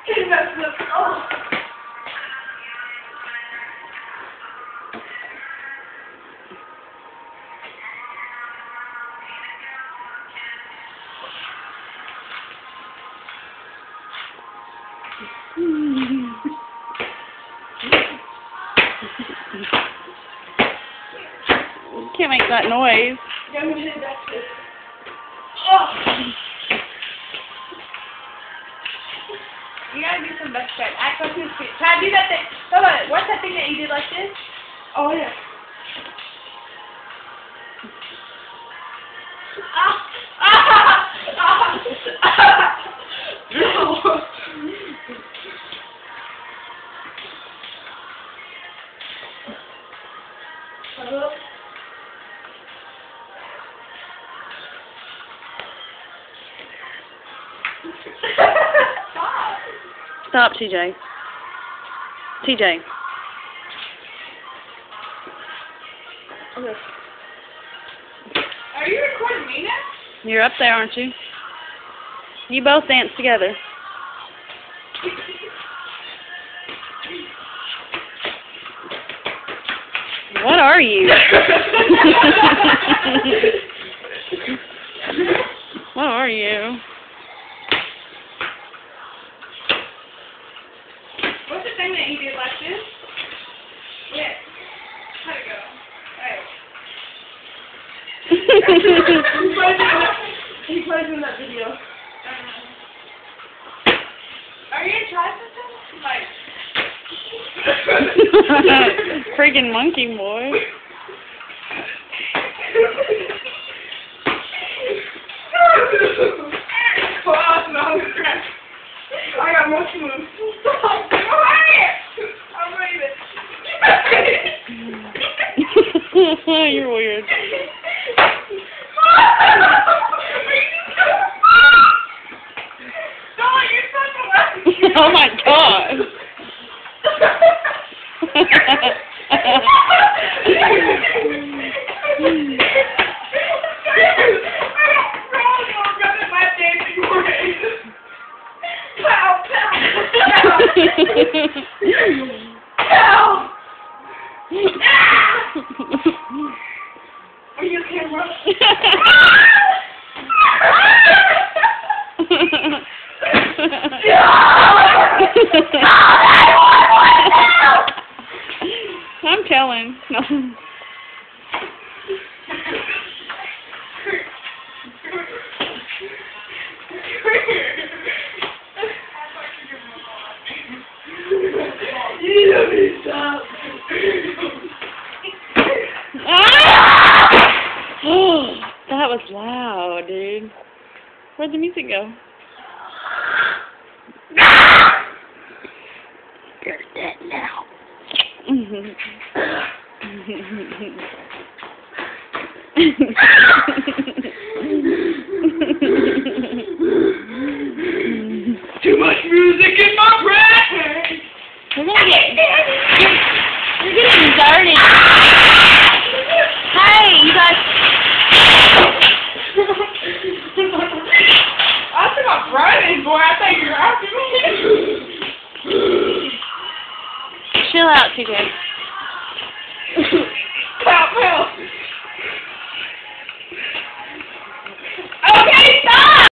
Oh. You can't make that noise. You gotta do some best friend. Act like his feet. Try to do that thing. Hold on. What's that thing that you did like this? Oh, yeah. Stop, TJ. TJ. Okay. Are you recording me now? You're up there, aren't you? You both dance together. What are you? What are you? What's the thing that you did like this? Yeah. How'd it go? He plays in that video. Are you gonna try something? Like. Freaking monkey boy. I got monkey moves. I'm leaving. You're weird. Oh my god. Are you camera? I'm telling. No. That was loud, dude. Where'd the music go? You're dead now. Too much music in my brain. You're getting dirty. Hey, you guys. I think I'm Friday, boy. I think you're after me. Chill out, TJ.